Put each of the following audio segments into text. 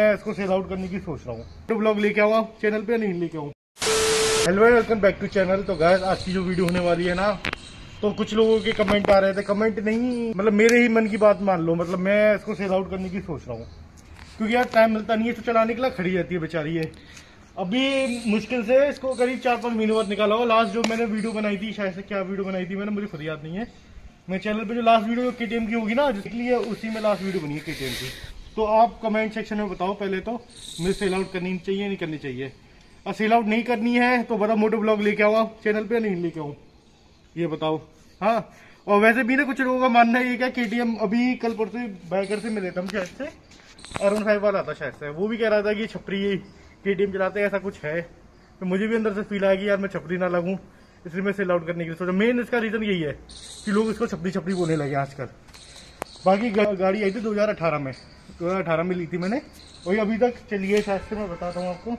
मैं इसको sell out करने की सोच रहा हूँ। तो ब्लॉग लेके आऊँ चैनल पे नहीं लेके आऊँ। Hello welcome back to channel. तो गाइस आज की जो वीडियो होने वाली है ना, तो कुछ लोगों के कमेंट आ रहे थे, कमेंट नहीं मतलब मेरे ही मन की बात मान लो, मतलब मैं इसको सेल आउट करने की सोच रहा हूँ क्योंकि यार टाइम मिलता नहीं है, तो चलाने के लिए खड़ी रहती है बेचारी है। अभी मुश्किल से इसको करीब 4-5 महीने बाद निकाला हुआ। लास्ट जो मैंने वीडियो बनाई थी, शायद से क्या वीडियो बनाई थी मैंने, मुझे खुद याद नहीं है। मेरे चैनल पे जो लास्ट वीडियो KTM की होगी ना, इसलिए उसी में लास्ट वीडियो बनी है KTM की। तो आप कमेंट सेक्शन में बताओ पहले तो मुझे सेल आउट करनी चाहिए नहीं करनी चाहिए। और सेल आउट नहीं करनी है तो बताओ मोटो ब्लॉग लेके आओ चैनल पे नहीं लेके आऊँ, ये बताओ। हाँ, और वैसे भी ना कुछ लोगों का मानना है ये क्या, KTM अभी कल परसों बाइकर से मिले थे हम, शायद से अरुण 5 वाला था शायद से, वो भी कह रहा था कि छपरी KTM चलाते हैं, ऐसा कुछ है। तो मुझे भी अंदर से फील आया कि यार मैं छपरी ना लगूं, इसलिए मैं सेल आउट करने के लिए सोचा। मेन इसका रीजन यही है कि लोग इसको छपरी छपरी बोलने लगे आजकल। बाकी गाड़ी आई थी 2018 में, 2018 में ली थी मैंने, वही अभी तक चली है शायद से। मैं बताता हूँ आपको,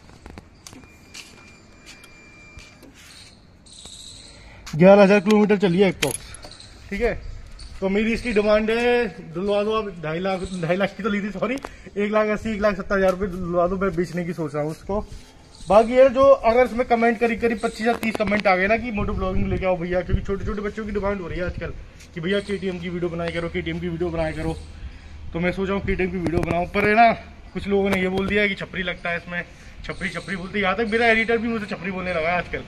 11,000 किलोमीटर चली है एप्रॉक्स, ठीक है। तो मेरी इसकी डिमांड है, दिलवा दो आप 2.5 लाख की तो ली थी, सॉरी 1,80,000 1,70,000 रुपये दिलवा दो, मैं बेचने की सोच रहा हूँ उसको। बाकी ये जो अगर इसमें कमेंट करीब 25 या 30 कमेंट आ गए ना कि मोटो ब्लॉगिंग लेके आओ भैया, क्योंकि छोटे छोटे बच्चों की डिमांड हो रही है आजकल कि भैया KTM की वीडियो बनाया करो, KTM की वीडियो बनाया करो। तो मैं सोच रहा हूँ KTM की वीडियो बनाऊँ, पर है ना कुछ लोगों ने ये बोल दिया है कि छपरी लगता है इसमें, छपरी छपरी बोलते। यहाँ तक मेरा एडिटर भी मुझे छपरी बोलने लगा है आजकल।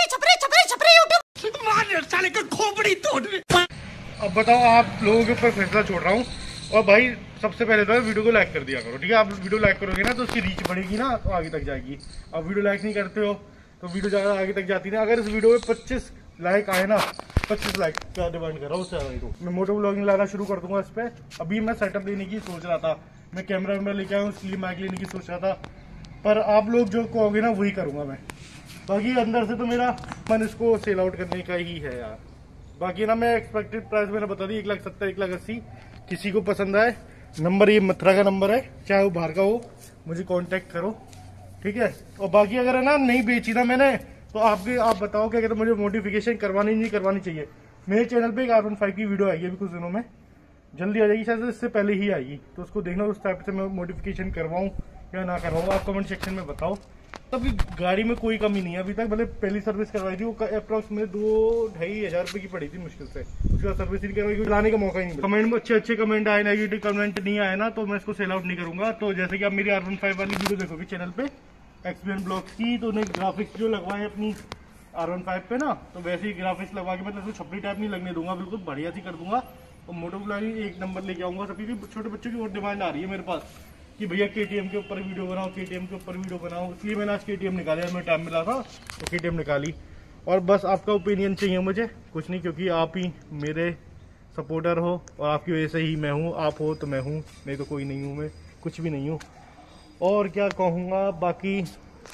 खोपड़ी तोड़। अब बताओ, आप लोगों के ऊपर फैसला छोड़ रहा हूँ। और भाई सबसे पहले तो वीडियो को लाइक कर दिया करो, ठीक है। आप वीडियो लाइक करोगे ना तो उसकी रीच बढ़ेगी ना, तो आगे तक जाएगी। आप वीडियो लाइक नहीं करते हो तो वीडियो ज़्यादा आगे तक जाती ना। अगर इस वीडियो में 25 लाइक आए ना, 25 लाइक का डिमांड कर रहा हूँ उससे, तो मैं मोटो ब्लॉगिंग लाना शुरू कर दूंगा इस पर। अभी मैं सेटअप लेने की सोच रहा था, मैं कैमरा वैमरा लेके आया हूँ, इसलिए माइक लेने की सोच रहा था। पर आप लोग जो कहोगे ना वही करूँगा मैं। बाकी अंदर से तो मेरा मन इसको सेल आउट करने का ही है यार। बाकी ना मैं एक्सपेक्टेड प्राइस मैंने बता दी 1,70,000 1,80,000। किसी को पसंद आए, नंबर ये मथुरा का नंबर है, चाहे वो बाहर का हो, मुझे कांटेक्ट करो, ठीक है। और बाकी अगर है ना नहीं बेची ना मैंने, तो आप बताओ क्या कहते, मुझे मॉडिफिकेशन करवानी नहीं करवानी चाहिए। मेरे चैनल पे एक R15 5 की वीडियो आएगी अभी कुछ दिनों में, जल्दी आ जाएगी, शायद इससे पहले ही आएगी। तो उसको देखना उस टाइप से मैं मॉडिफिकेशन करवाऊँ या ना करवाऊँ, आप कमेंट सेक्शन में बताओ। तभी गाड़ी में कोई कमी नहीं है अभी तक। मतलब पहली सर्विस करवाई थी, वो अप्रॉक्स में 2-2,500 रुपये की पड़ी थी मुश्किल से, उसके बाद सर्विस नहीं करवाई, चलाने का मौका ही नहीं मिला। कमेंट में अच्छे कमेंट आए, नेगेटिव कमेंट नहीं आए ना, तो मैं इसको सेल आउट नहीं करूंगा। तो जैसे कि आप मेरी R15 5 वाली वीडियो देखोगे चैनल पे एक्सप्लेन ब्लॉग्स की, तो उन्हें ग्राफिक्स जो लगवाए अपनी R15 5 पे ना, तो वैसे ही ग्राफिक्स लगवा के मतलब छपरी टाइप नहीं लगने दूंगा, बिल्कुल बढ़िया सी कर दूंगा। और मोटो ब्लॉगिंग एक नंबर लेके आऊंगा सभी की। छोटे बच्चों की बहुत डिमांड आ रही है मेरे पास कि भैया KTM के ऊपर वीडियो बनाओ, KTM के ऊपर वीडियो बनाओ, इसलिए मैंने आज KTM निकाली। मैं टाइम मिला था तो KTM निकाली। और बस आपका ओपिनियन चाहिए मुझे, कुछ नहीं, क्योंकि आप ही मेरे सपोर्टर हो और आपकी वजह से ही मैं हूँ। आप हो तो मैं हूँ, नहीं तो कोई नहीं हूँ, मैं कुछ भी नहीं हूँ। और क्या कहूँगा, बाकी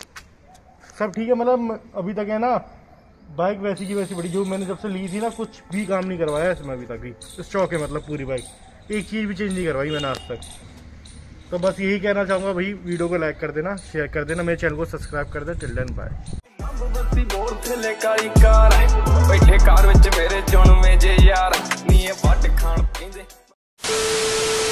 सब ठीक है। मतलब अभी तक है ना बाइक वैसी की वैसी बड़ी, जो मैंने जब से ली थी ना, कुछ भी काम नहीं करवाया इसमें अभी तक भी। स्टॉक है मतलब पूरी बाइक, एक चीज़ भी चेंज नहीं करवाई मैंने आज तक। तो बस यही कहना चाहूँगा भाई, वीडियो को लाइक कर देना, शेयर कर देना, मेरे चैनल को सब्सक्राइब कर देना। Till then bye.